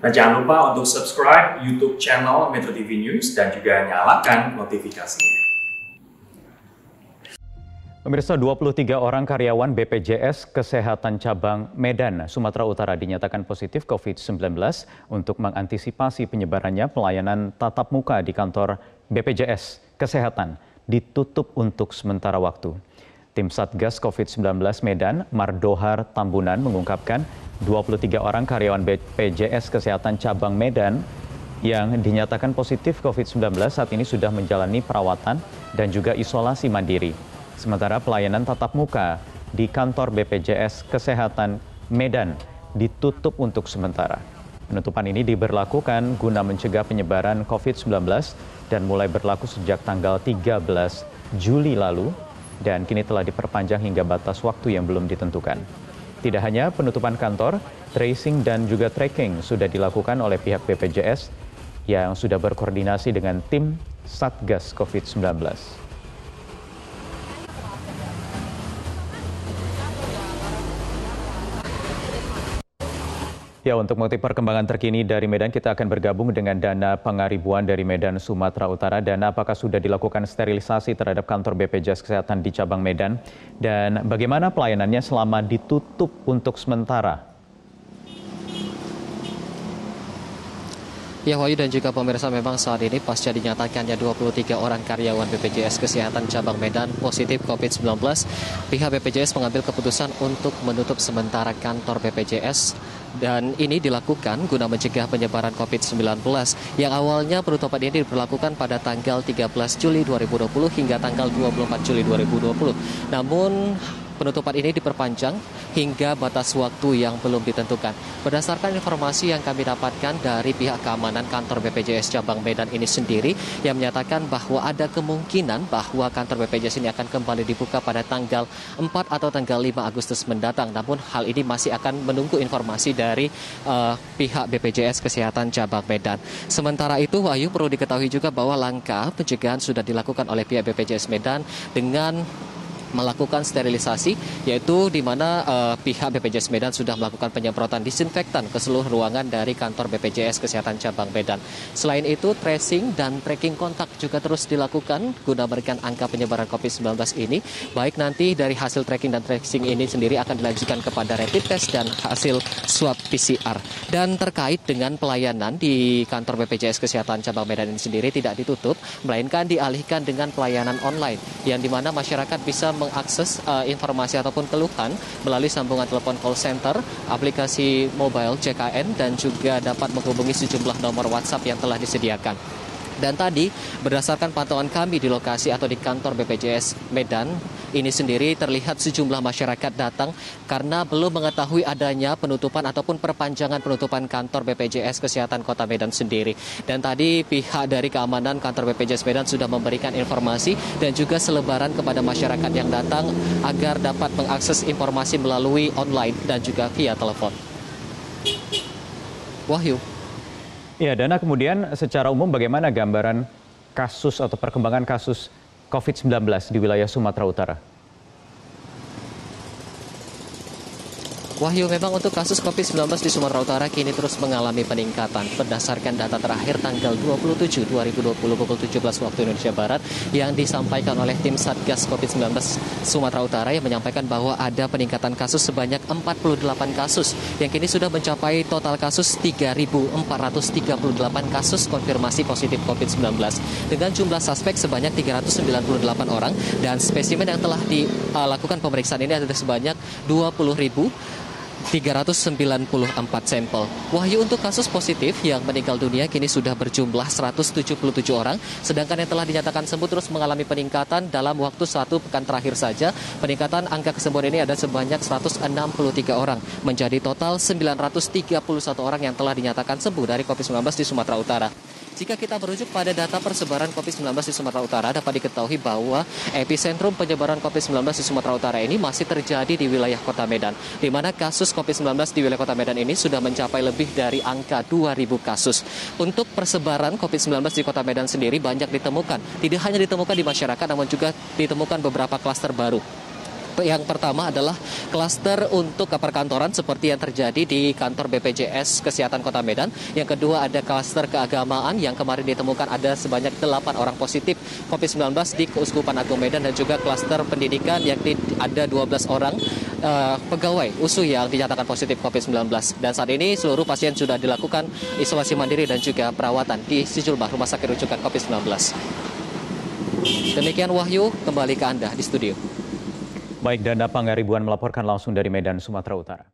Dan jangan lupa untuk subscribe YouTube channel Metro TV News dan juga nyalakan notifikasinya. Pemirsa, 23 orang karyawan BPJS Kesehatan Cabang Medan, Sumatera Utara dinyatakan positif COVID-19. Untuk mengantisipasi penyebarannya, pelayanan tatap muka di kantor BPJS Kesehatan ditutup untuk sementara waktu. Tim Satgas COVID-19 Medan, Mardohar Tambunan, mengungkapkan 23 orang karyawan BPJS Kesehatan Cabang Medan yang dinyatakan positif COVID-19 saat ini sudah menjalani perawatan dan juga isolasi mandiri. Sementara pelayanan tatap muka di kantor BPJS Kesehatan Medan ditutup untuk sementara. Penutupan ini diberlakukan guna mencegah penyebaran COVID-19 dan mulai berlaku sejak tanggal 13 Juli lalu dan kini telah diperpanjang hingga batas waktu yang belum ditentukan. Tidak hanya penutupan kantor, tracing dan juga tracking sudah dilakukan oleh pihak BPJS yang sudah berkoordinasi dengan tim Satgas COVID-19. Ya, untuk mengutip perkembangan terkini dari Medan, kita akan bergabung dengan Dana Pangaribuan dari Medan, Sumatera Utara. Dana, apakah sudah dilakukan sterilisasi terhadap kantor BPJS Kesehatan di cabang Medan? Dan bagaimana pelayanannya selama ditutup untuk sementara? Ya, Wahyu dan juga pemirsa, memang saat ini pasca dinyatakannya 23 orang karyawan BPJS Kesehatan Cabang Medan positif COVID-19, pihak BPJS mengambil keputusan untuk menutup sementara kantor BPJS. Dan ini dilakukan guna mencegah penyebaran COVID-19 yang awalnya penutupan ini diberlakukan pada tanggal 13 Juli 2020 hingga tanggal 24 Juli 2020. Namun penutupan ini diperpanjang hingga batas waktu yang belum ditentukan. Berdasarkan informasi yang kami dapatkan dari pihak keamanan kantor BPJS Cabang Medan ini sendiri, yang menyatakan bahwa ada kemungkinan bahwa kantor BPJS ini akan kembali dibuka pada tanggal 4 atau tanggal 5 Agustus mendatang. Namun hal ini masih akan menunggu informasi dari pihak BPJS Kesehatan Cabang Medan. Sementara itu, Wahyu, perlu diketahui juga bahwa langkah pencegahan sudah dilakukan oleh pihak BPJS Medan dengan melakukan sterilisasi, yaitu di mana pihak BPJS Medan sudah melakukan penyemprotan disinfektan ke seluruh ruangan dari kantor BPJS Kesehatan Cabang Medan. Selain itu, tracing dan tracking kontak juga terus dilakukan guna menekan angka penyebaran COVID-19 ini. Baik nanti dari hasil tracking dan tracing ini sendiri akan dilanjutkan kepada rapid test dan hasil swab PCR. Dan terkait dengan pelayanan di kantor BPJS Kesehatan Cabang Medan ini sendiri tidak ditutup, melainkan dialihkan dengan pelayanan online, yang di mana masyarakat bisa mengakses informasi ataupun keluhan melalui sambungan telepon call center, aplikasi mobile CKN, dan juga dapat menghubungi sejumlah nomor WhatsApp yang telah disediakan. Dan tadi, berdasarkan pantauan kami di lokasi atau di kantor BPJS Medan ini sendiri, terlihat sejumlah masyarakat datang karena belum mengetahui adanya penutupan ataupun perpanjangan penutupan kantor BPJS Kesehatan Kota Medan sendiri. Dan tadi pihak dari keamanan kantor BPJS Medan sudah memberikan informasi dan juga selebaran kepada masyarakat yang datang agar dapat mengakses informasi melalui online dan juga via telepon. Wahyu. Ya, Dana, kemudian secara umum bagaimana gambaran kasus atau perkembangan kasus COVID-19 di wilayah Sumatera Utara? Wahyu, memang untuk kasus COVID-19 di Sumatera Utara kini terus mengalami peningkatan. Berdasarkan data terakhir tanggal 27 2020 pukul 17 waktu Indonesia Barat yang disampaikan oleh tim Satgas COVID-19 Sumatera Utara, yang menyampaikan bahwa ada peningkatan kasus sebanyak 48 kasus yang kini sudah mencapai total kasus 3.438 kasus konfirmasi positif COVID-19 dengan jumlah suspek sebanyak 398 orang dan spesimen yang telah dilakukan pemeriksaan ini ada sebanyak 20.394 sampel. Wahyu, untuk kasus positif yang meninggal dunia kini sudah berjumlah 177 orang, sedangkan yang telah dinyatakan sembuh terus mengalami peningkatan dalam waktu 1 pekan terakhir saja. Peningkatan angka kesembuhan ini ada sebanyak 163 orang, menjadi total 931 orang yang telah dinyatakan sembuh dari COVID-19 di Sumatera Utara. Jika kita merujuk pada data persebaran COVID-19 di Sumatera Utara, dapat diketahui bahwa epicentrum penyebaran COVID-19 di Sumatera Utara ini masih terjadi di wilayah Kota Medan, di mana kasus COVID-19 di wilayah Kota Medan ini sudah mencapai lebih dari angka 2.000 kasus. Untuk persebaran COVID-19 di Kota Medan sendiri banyak ditemukan, tidak hanya ditemukan di masyarakat, namun juga ditemukan beberapa klaster baru. Yang pertama adalah klaster untuk perkantoran seperti yang terjadi di kantor BPJS Kesehatan Kota Medan. Yang kedua ada klaster keagamaan yang kemarin ditemukan ada sebanyak 8 orang positif COVID-19 di Keuskupan Agung Medan, dan juga klaster pendidikan yakni ada 12 orang pegawai USU yang dinyatakan positif COVID-19. Dan saat ini seluruh pasien sudah dilakukan isolasi mandiri dan juga perawatan di sejumlah rumah sakit rujukan COVID-19. Demikian Wahyu, kembali ke Anda di studio. Baik, Danda Pangaribuan melaporkan langsung dari Medan, Sumatera Utara.